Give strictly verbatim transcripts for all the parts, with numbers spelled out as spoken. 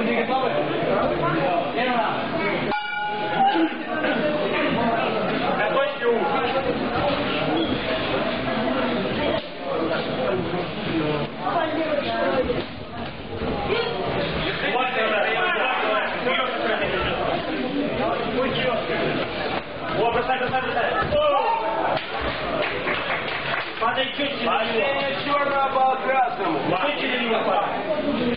Закончите ум. О, бросай, бросай, бросай. Падай чуть через него. Падение черного по красному. Чуть через него падай.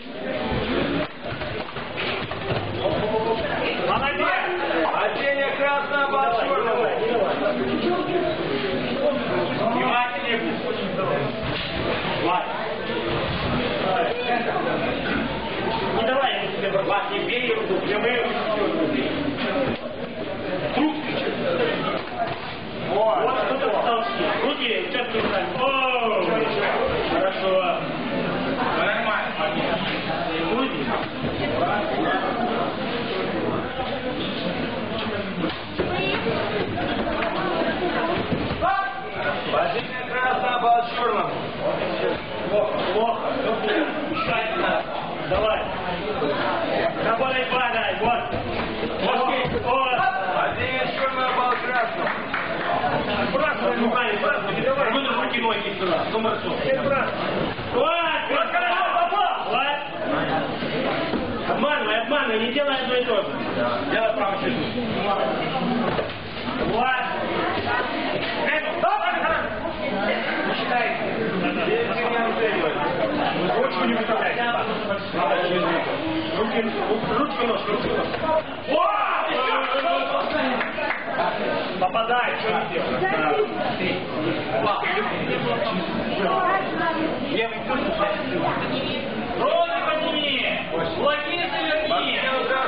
Молодец. Падение красного по черному. Внимательнее будь. Ладно. Не давай ему себе брать, не бей его, прямые руки. Труп кричит. Вот, вот что-то в толчке. Руки, четко встань. О, хорошо. Нормально. Руки. Падение красного по черному. Плохо, плохо. Тщательно. Давай. Работай, падай. Вот. Вот. Вот. Падение черного по красному. Сбрасывай руками, сбрасывай, давай. Вынуй руки, ноги сюда, сто марцов. Вот, вот, хорошо, попал. Вот. Обманывай, обманывай, не делай одно и то же. Делай правую чеку. Вот. Не считай. Ручку не выставляй. Руки, ручку нож, ручку нож. Вот! Попадай, что не делаешь? Левый пульс. Руки подними. Логи заверни.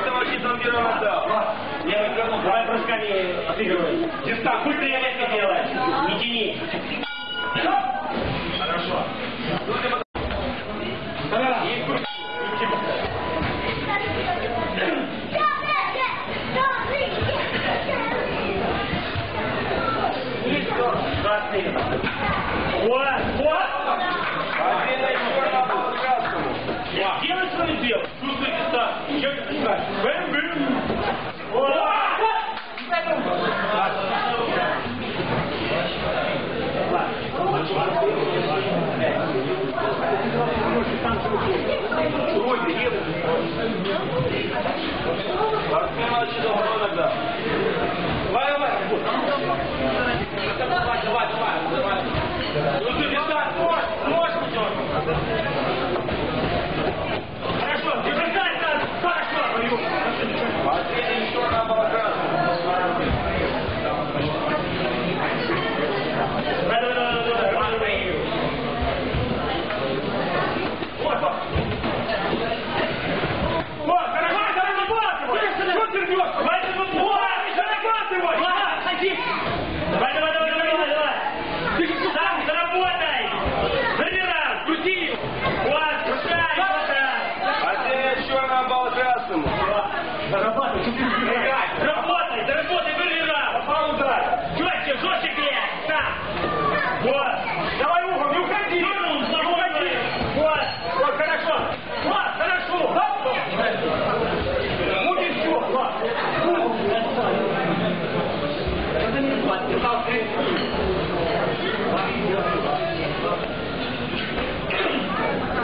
Левый крыло. Давай прыжками отыгрывай. Дистант, пульс резко делай. Не тяни. Хорошо. Вот, вот! Делай свое дело, чувствуй дистант. Что ты пускаешь? Бэм-бэм! Вот! Руки, едут. Партнер отсюда иногда. Давай, давай, давай, давай, давай. Ну ты дистант, нож, нож идет. Хорошо, держать надо, хорошо, бою. Падение черного по красному. Давай, давай, давай, давай, давай. Вот, вот. Вот, хорошо, зарабатывай. Что ты рвешь? Давай, зарабатывай, зарабатывай. Ладно, ходи. Давай, давай, давай, давай, давай. Сам заработай. Забирай, крути. Вот, кружай, вот. Падение черного по красному. Зарабатывай, работай, заработай, выбирай. Попал удар. Четче, жестче клеить, сам. Вот. Давай угол, не уходи. Вот, вот, хорошо. Вот, хорошо. Будет все, вот. Это не хватит, держал ты.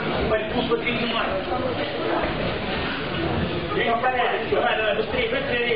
Пусть смотри, внимательно. Давай, давай, быстрее, быстрее.